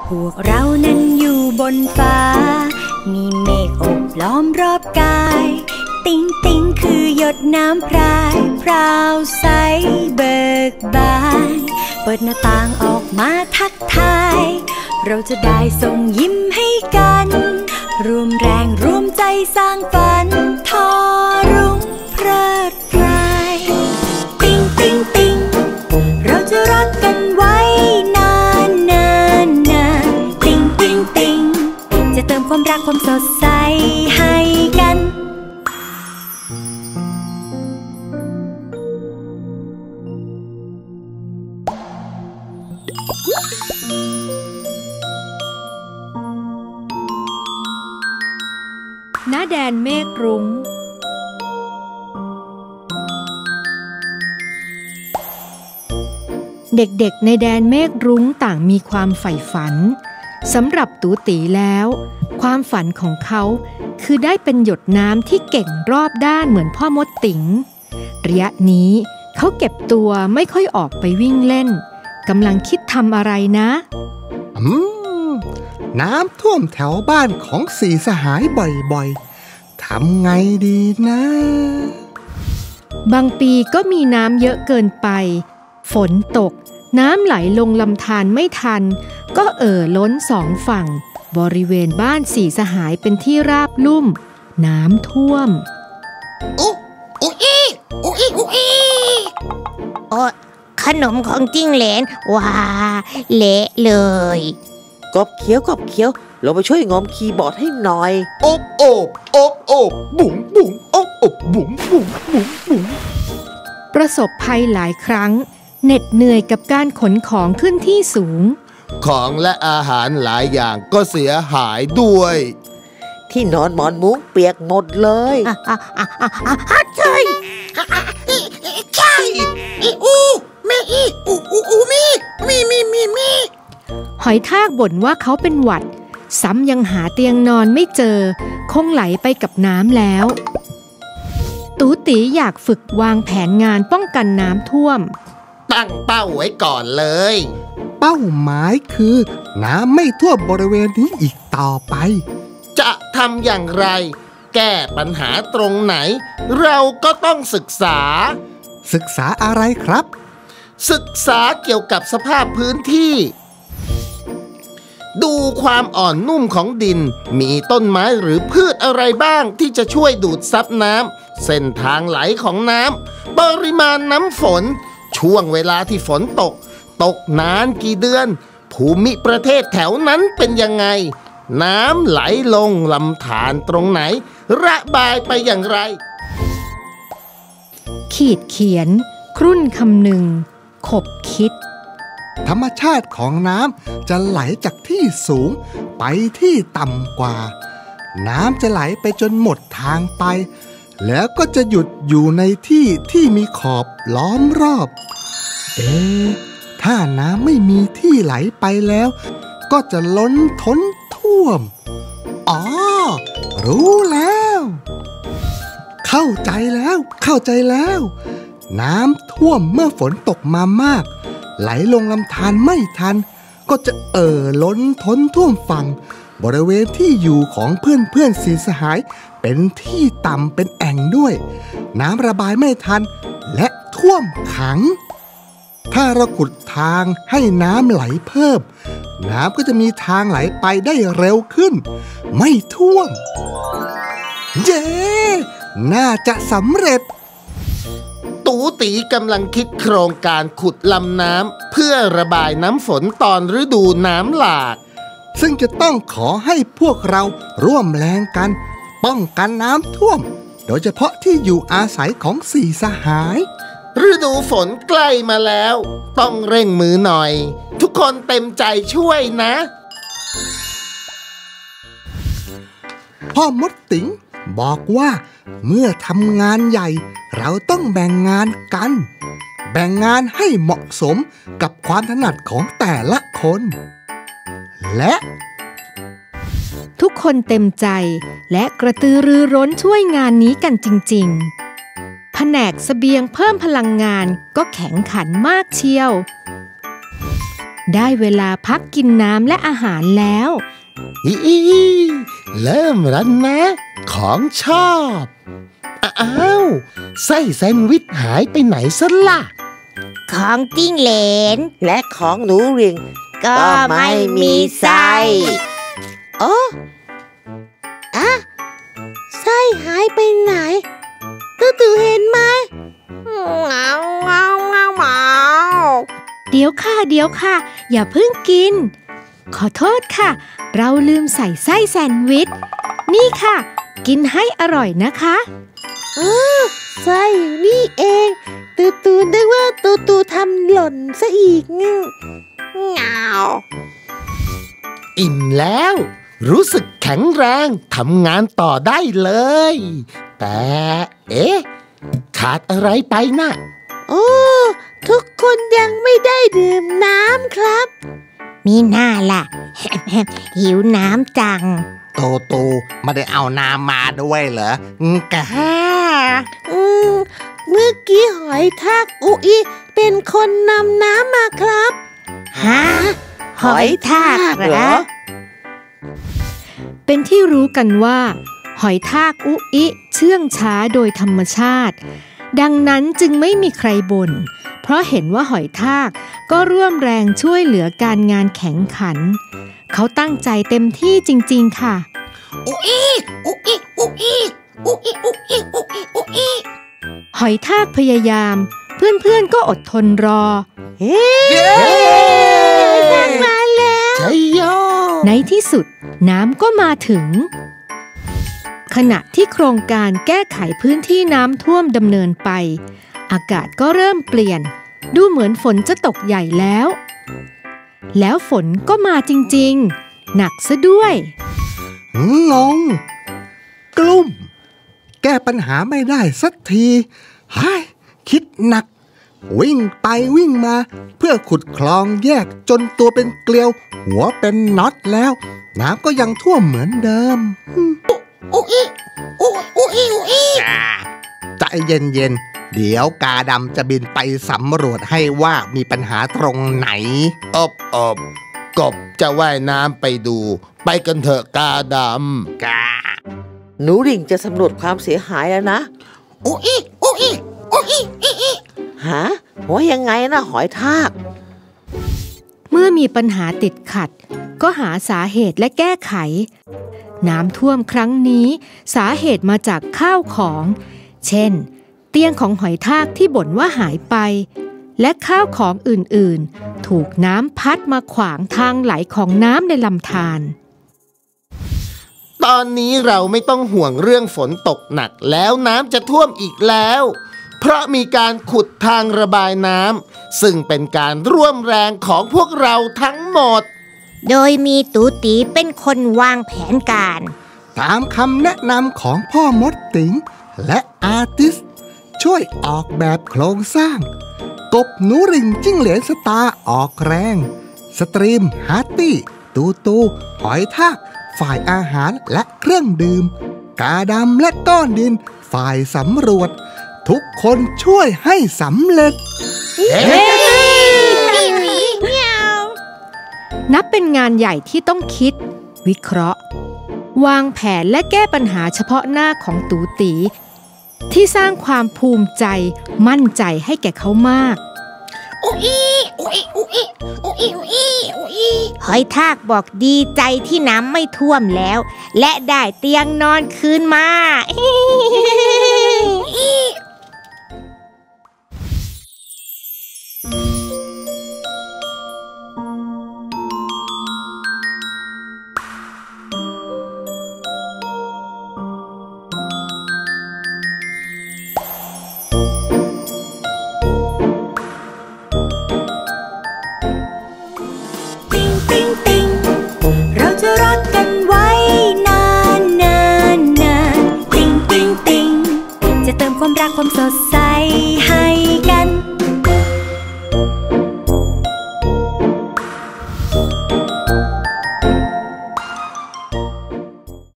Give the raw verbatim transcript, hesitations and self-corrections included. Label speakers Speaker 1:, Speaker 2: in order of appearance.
Speaker 1: วกเรานั้นอยู่บนฟ้ามีเมฆโอบล้อมรอบกายติ๊งติ๊งคือหยดน้ำพรายพราวใสเบิกบานเปิดหน้าต่างออกมาทักทายเราจะได้ส่งยิ้มให้กันรวมแรงรวมใจสร้างฝันทอรุ่งเพลิดเพลินติ๊งติ๊งติ๊งเราจะรักกันไว้นานนานนานติ๊งติ๊งติ๊งจะเติมความรักความสดใสให้กัน
Speaker 2: ณ แดนเมฆรุ้งเด็กๆในแดนเมฆรุ้งต่างมีความใฝ่ฝันสำหรับตูตีแล้วความฝันของเขาคือได้เป็นหยดน้ำที่เก่งรอบด้านเหมือนพ่อมดติ๋งระยะนี้เขาเก็บตัวไม่ค่อยออกไปวิ่งเล่นกำลังคิดทำอะไรนะ
Speaker 3: อืมน้ำท่วมแถวบ้านของสี่สหายบ่อยๆทำไงดีนะ
Speaker 2: บางปีก็มีน้ำเยอะเกินไปฝนตกน้ำไหลลงลำธารไม่ทันก็เอ่อล้นสองฝั่งบริเวณบ้านสี่สหายเป็นที่ราบลุ่มน้ำท่วม
Speaker 4: อุ๊อุ๊อีอุ๊อีอุ๊อีโอ้ขนมของจิ้งเหลนว้าเละเลย
Speaker 5: กบเขียวกบเขียวเราไปช่วยงอมคีย์บอร์ดให้หน่อย
Speaker 3: อบโอบอบโอบบุ๋งบุ๋งอบอบบุ๋งบุ๋งบุ๋งบุ๋ง
Speaker 2: ประสบภัยหลายครั้งเหน็ดเหนื่อยกับการขนของขึ้นที่สูง
Speaker 3: ของและอาหารหลายอย่างก็เสียหายด้วย
Speaker 5: ที่นอนหมอนมุ้งเปียกหมดเลย
Speaker 4: ใช่ใช่อีอูแม่อีอูอูอูมีมีมีมีมี
Speaker 2: หอยทากบ่นว่าเขาเป็นหวัดซ้ำยังหาเตียงนอนไม่เจอคงไหลไปกับน้ำแล้วตูตีอยากฝึกวางแผนงานป้องกันน้ำท่วม
Speaker 3: ตั้งเป้าไว้ก่อนเลยเป้าหมายคือน้ำไม่ท่วมบริเวณนี้อีกต่อไปจะทำอย่างไรแก้ปัญหาตรงไหนเราก็ต้องศึกษาศึกษาอะไรครับศึกษาเกี่ยวกับสภาพพื้นที่ดูความอ่อนนุ่มของดินมีต้นไม้หรือพืชอะไรบ้างที่จะช่วยดูดซับน้ำเส้นทางไหลของน้ำปริมาณน้ำฝนช่วงเวลาที่ฝนตกตกนานกี่เดือนภูมิประเทศแถวนั้นเป็นยังไงน้ำไหลลงลำธารตรงไหนระบายไปอย่างไร
Speaker 2: ขีดเขียนครุ่นคำหนึ่งขบคิด
Speaker 3: ธรรมชาติของน้ำจะไหลจากที่สูงไปที่ต่ำกว่าน้ำจะไหลไปจนหมดทางไปแล้วก็จะหยุดอยู่ในที่ที่มีขอบล้อมรอบเอ๊ะถ้าน้ำไม่มีที่ไหลไปแล้วก็จะล้นท้นท่วมอ๋อรู้แล้วเข้าใจแล้วเข้าใจแล้วน้ำท่วมเมื่อฝนตกมามากไหลลงลำธารไม่ทันก็จะเอ่อล้นท้นท่วมฝั่งบริเวณที่อยู่ของเพื่อนเพื่อนสีสหายเป็นที่ต่ำเป็นแอ่งด้วยน้ำระบายไม่ทันและท่วมขังถ้าเราขุดทางให้น้ำไหลเพิ่มน้ำก็จะมีทางไหลไปได้เร็วขึ้นไม่ท่วมเย้น่าจะสำเร็จตูตีกำลังคิดโครงการขุดลำน้ำเพื่อระบายน้ำฝนตอนฤดูน้ำหลากซึ่งจะต้องขอให้พวกเราร่วมแรงกันป้องกันน้ำท่วมโดยเฉพาะที่อยู่อาศัยของสี่สหายฤดูฝนใกล้มาแล้วต้องเร่งมือหน่อยทุกคนเต็มใจช่วยนะพ่อมดติ๋งบอกว่าเมื่อทำงานใหญ่เราต้องแบ่งงานกันแบ่งงานให้เหมาะสมกับความถนัดของแต่ละคนและ
Speaker 2: ทุกคนเต็มใจและกระตือรือร้นช่วยงานนี้กันจริงๆแผนกเสบียงเพิ่มพลังงานก็แข็งขันมากเชียวได้เวลาพักกินน้ำและอาหารแล้ว
Speaker 6: อีเริ่มแล้วนะของชอบอ้าวไส้แซนด์วิชหายไปไหนซะล่ะ
Speaker 4: ของจิ้งเหลน
Speaker 5: และของหนูริง
Speaker 4: ก็ไม่มีไส้
Speaker 5: โอ้อะไส้หายไปไหนตู่ตู่เห็นไหมเงาเงาเงาเงา
Speaker 2: เดี๋ยวค่ะเดี๋ยวค่ะอย่าเพิ่งกินขอโทษค่ะเราลืมใส่ไส้แซนด์วิชนี่ค่ะกินให้อร่อยนะคะ
Speaker 5: อ้าไส้อยู่นี่เองตู่ตู่นึกว่าตู่ตู่ทำหล่นซะอีกเงา
Speaker 6: อิ่มแล้วรู้สึกแข็งแรงทำงานต่อได้เลยแต่เอ๊ะขาดอะไรไปนะ่ะ
Speaker 5: โอ้ทุกคนยังไม่ได้ดื่มน้ำครับ
Speaker 4: มีหน้าล่ะ หิวน้ำจัง
Speaker 3: โตโตไม่ได้เอาน้ำมาด้วยเหรอกะ
Speaker 5: อืมเมื่อกี้หอยทากอุอีเป็นคนนำน้ำมาครับ
Speaker 4: ฮะหอยทากเหรอ
Speaker 2: เป็นที่รู้กันว่าหอยทากอุอิเชื่องช้าโดยธรรมชาติดังนั้นจึงไม่มีใครบ่นเพราะเห็นว่าหอยทากก็ร่วมแรงช่วยเหลือการงานแข่งขันเขาตั้งใจเต็มที่จริงๆค่ะ
Speaker 7: อุอิอุอิอุอิอุอิอุอิอุอิอุอิ
Speaker 2: หอยทากพยายามเพื่อนๆก็อดทนรอ
Speaker 5: เฮ้มาแล้ว
Speaker 6: ชัยโย
Speaker 2: ในที่สุดน้ำก็มาถึงขณะที่โครงการแก้ไขพื้นที่น้ำท่วมดำเนินไปอากาศก็เริ่มเปลี่ยนดูเหมือนฝนจะตกใหญ่แล้วแล้วฝนก็มาจริงๆหนักซะด้วย
Speaker 3: งงกลุ่มแก้ปัญหาไม่ได้สักทีเฮ้ยคิดหนักวิ่งไปวิ่งมาเพื่อขุดคลองแยกจนตัวเป็นเกลียวหัวเป็นน็อตแล้วน้ำก็ยังท่วมเหมือนเดิม
Speaker 7: อุอิอุอุอิอุอิ
Speaker 3: ใจเย็นๆเดี๋ยวกาดำจะบินไปสำรวจให้ว่ามีปัญหาตรงไหน
Speaker 6: อบอบกบจะว่ายน้ำไปดูไปกันเถอะกาด
Speaker 3: ำกา
Speaker 5: หนูริ่งจะสำรวจความเสียหายแล้วนะ
Speaker 7: อุอิอุอิอุอิอิอิ
Speaker 5: ฮะว่ายังไงนะหอยทาก
Speaker 2: เมื่อมีปัญหาติดขัดก็หาสาเหตุและแก้ไขน้ำท่วมครั้งนี้สาเหตุมาจากข้าวของเช่นเตียงของหอยทากที่บ่นว่าหายไปและข้าวของอื่นๆถูกน้ำพัดมาขวางทางไหลของน้ำในลำธาร
Speaker 6: ตอนนี้เราไม่ต้องห่วงเรื่องฝนตกหนักแล้วน้ำจะท่วมอีกแล้วเพราะมีการขุดทางระบายน้ำซึ่งเป็นการร่วมแรงของพวกเราทั้งหมด
Speaker 4: โดยมีตูตีเป็นคนวางแผนการ
Speaker 3: ตามคำแนะนำของพ่อมดติ๋งและอาร์ติสช่วยออกแบบโครงสร้างกบหนูริ่งจิ้งเหลนสตาร์ออกแรงสตรีมฮาร์ตี้ตูตูหอยทากฝ่ายอาหารและเครื่องดื่มกาดำและก้อนดินฝ่ายสำรวจทุกคนช่วยให้สำเร็จ
Speaker 2: นับเป็นงานใหญ่ที่ต้องคิดวิเคราะห์วางแผนและแก้ปัญหาเฉพาะหน้าของตูตีที่สร้างความภูมิใจมั่นใจให้แก่เขามาก
Speaker 7: อุอีอุอีอุอีอุอีอุอีอุอี
Speaker 4: หอยทากบอกดีใจที่น้ำไม่ท่วมแล้วและได้เตียงนอนคืนมา
Speaker 1: ความรักความสดใสให้กัน